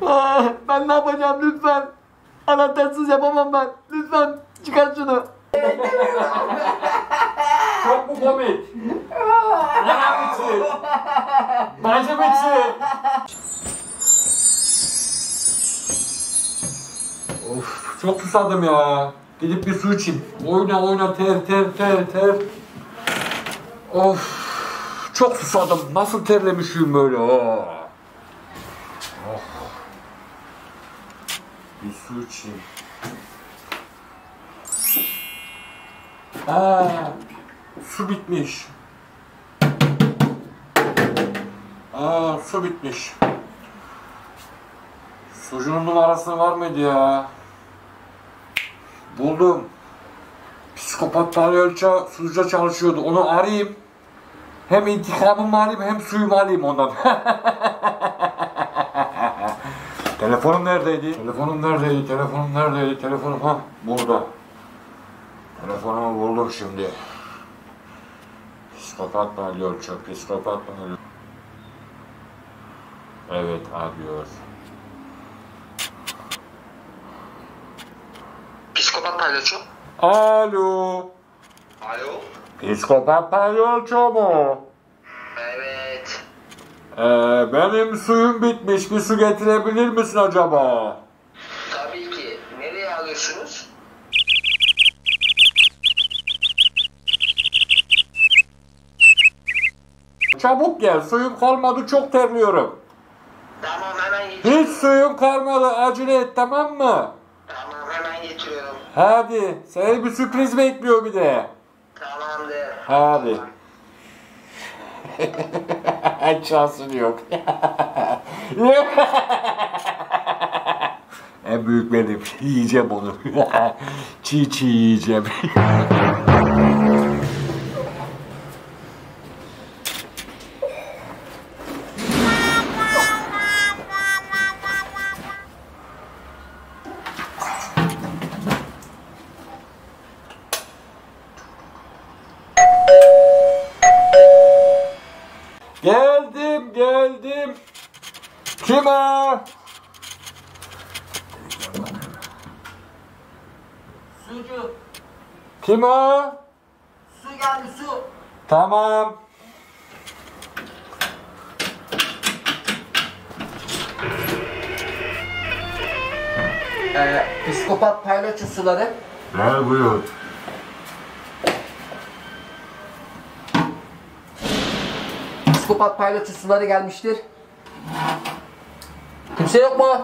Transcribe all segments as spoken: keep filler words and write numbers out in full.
Ah, ben ne yapacağım lütfen. Anahtarsız yapamam ben. Lütfen çıkar şunu. Çok mu komik? Yalan için. Bacım için. Of, çok susadım ya. Gidip bir su içeyim. Oyna oyna ter ter ter ter. Of, çok susadım. Nasıl terlemişim böyle. Oh. Oh. Bir su içeyim. Aa, su bitmiş. Aa, su bitmiş. Sucuğun numarası var mıydı ya? Buldum. Psikopat palyaço sucuğa çalışıyordu. Onu arayayım. Hem intikamımı alayım hem suyumu alayım ondan. Telefonum neredeydi? Telefonum neredeydi? Telefonum neredeydi? Telefonum ha burada. Telefonumu buldum şimdi. Psikopat palyaço, psikopat palyaço. Evet, arıyor. Psikopat palyaço. Alo. Alo. Psikopat palyaço mu? Evet. Ee, benim suyum bitmiş. Bir su getirebilir misin acaba? Tabii ki. Nereye alıyorsunuz? Çabuk gel. Suyum kalmadı. Çok terliyorum. Tamam, hemen getiriyorum. Hiç suyum kalmadı. Acele et, tamam mı? Tamam, hemen getiriyorum. Hadi. Seni bir sürpriz bekliyor bir de. Tamamdır. Hadi. Şansın yok. En büyük benim. Yiyeceğim onu. Çiğ çiğ yiyeceğim. Geldim, geldim. Kim o? Sucu. Kim o? Su geldi su. Tamam. Ee, psikopat palyaço suları. Gel buyur. Psikopat palyaço suları gelmiştir. Kimse yok mu?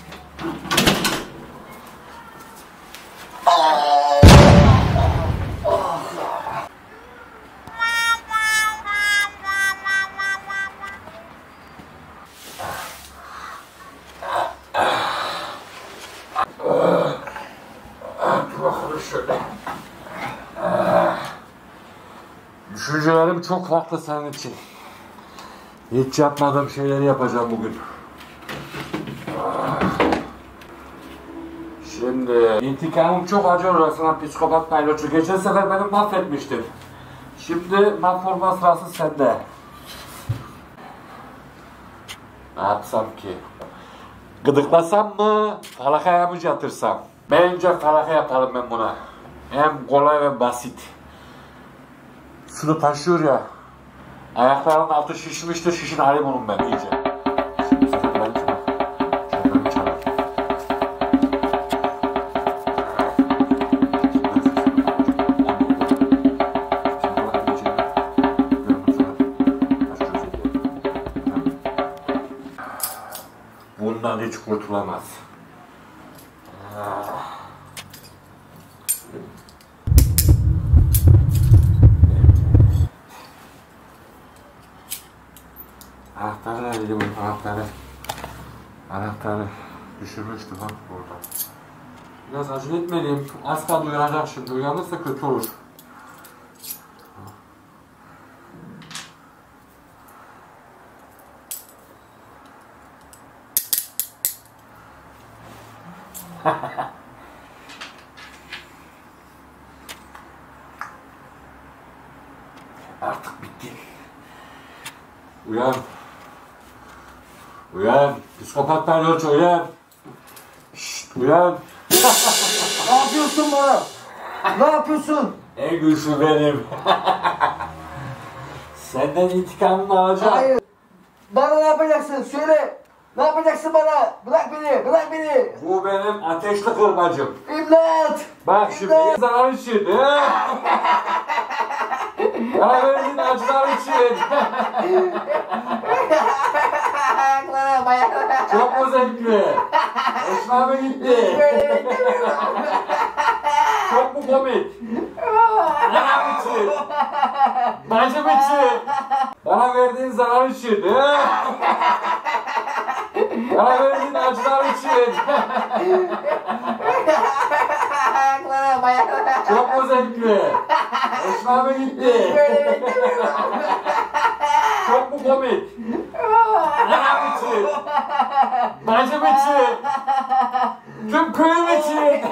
Düşüncelerim çok farklı senin için. Hiç yapmadığım şeyleri yapacağım bugün. Şimdi intikamım çok acı olur sana psikopat palyaço. Geçen sefer beni mahvetmiştin. Şimdi mahvolma sırası sende. Ne yapsam ki? Gıdıklasam mı? Falakaya mı yatırsam? Bence falaka yapalım ben buna. Hem kolay ve basit. Sunu taşıyor ya. Ayaklarının altı şişmiştir. Şişin alayım onun ben iyice. Şimdi sen ben çalar. Sen ben çalar. Bundan hiç kurtulamaz. Anahtarı nerede bunun anahtarı? Anahtarı düşürmüştüm ha burada. Biraz acele etmeliyim. Az kaldı uyanacak şimdi. Uyanırsa kötü olur. Artık bitti. Uyan. Uyan. Psikopat palyaço uyan. Şşt uyan. Ne yapıyorsun bana? Ne yapıyorsun? En güçlü benim. Senden intikamımı alacağım. Hayır. Bana ne yapacaksın? Söyle. Ne yapacaksın bana? Bırak beni, bırak beni. Bu benim ateşli kırbacım. İmdat. Bak şimdi İmdat. zarar için. Bana verdiğin acılar için. Ayaklara, bayaklara. Çok mu zevkli? Hoşuna mı gitti? Çok mu komik? Anam için. Bacım için. Bana verdiğin zarar için. Bana verdiğin acılar için. Ayaklara, bayaklara. Çok mu zevkli? Hoşuna mı gitti? Çok mu komik? Anam için. Bacım için. Tüm köyüm için.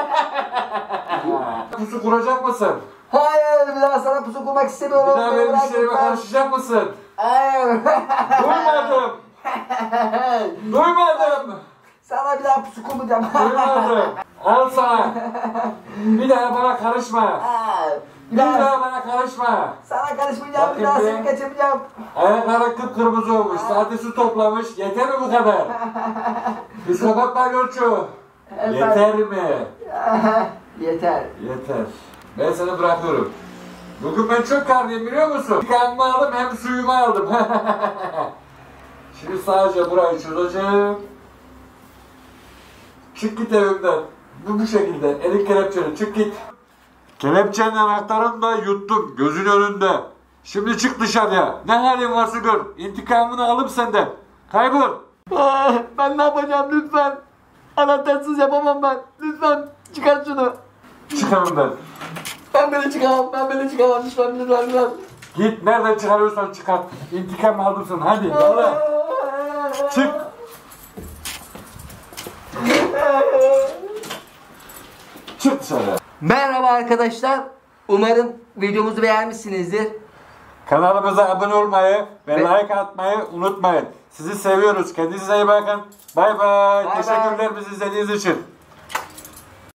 Pusu kuracak mısın? Hayır, bir daha sana pusu kurmak istemiyorum. Bir daha benim Bırak işlerime lütfen. karışacak mısın? Hayır. Duymadım. Duymadım. Sana bir daha pusu kurmayacağım. Duymadım. Al sana. Bir daha bana karışma. Hayır. Bir daha bana karışma. Sana karışmayacağım, bir Bakın daha be. seni kaçırmayacağım. Ayakları kıpkırmızı olmuş. Zaten su toplamış. Yeter mi bu kadar? Psikopat palyaço. Yeter mi? Yeter. Yeter. Ben seni bırakıyorum. Bugün ben çok karnıyım biliyor musun? Kanımı aldım hem suyumu aldım. Şimdi sadece burayı çözeceğim. Çık git evimden. Bu bu şekilde. Elin kelepçeli. Çık git. Kelepçenin anahtarını da yuttum. Gözün önünde. Şimdi çık dışarıya. Ne halin varsa gör. İntikamını alıp senden. Kaybol. Ah, ben ne yapacağım lütfen? Anahtarsız yapamam ben. Lütfen çıkar şunu. Çık evimden. Ben böyle çıkamam, ben böyle çıkamam. Lütfen, lütfen, lütfen. Git nereden çıkarıyorsan çıkart. İntikam aldım sana. Hadi yolla. Çık. Çık dışarı. Merhaba arkadaşlar. Umarım videomuzu beğenmişsinizdir. Kanalımıza abone olmayı ve Ve- like atmayı unutmayın. Sizi seviyoruz. Kendinize iyi bakın. Bay bay. Bay bay. Teşekkürler bizi izlediğiniz için.